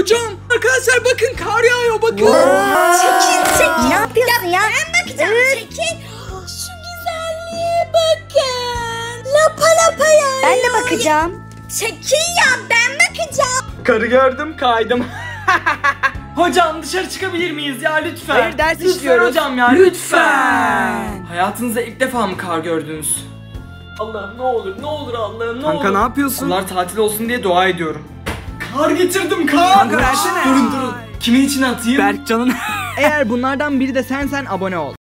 hocam. Arkadaşlar bakın kar yağıyor bakın. Çekil. Ne yapıyorsun ya? Ben bakacağım, çekil. Şu güzelliğe bakın. Lapa lapa yağıyor. Ben de bakacağım. Çekil ya, ben bakacağım. Karı gördüm kaydım. Hocam dışarı çıkabilir miyiz ya lütfen? Hayır, ders lütfen işliyoruz. hocam ya Lütfen. Hayatınızda ilk defa mı kar gördünüz? Allah'ım ne olur Allah'ım ne olur. Kanka ne yapıyorsun? Okullar tatil olsun diye dua ediyorum. Kar getirdim kar. Kanka versene. Durun. Kimin için atayım? Berkcan'ın. Eğer bunlardan biri de sensen abone ol.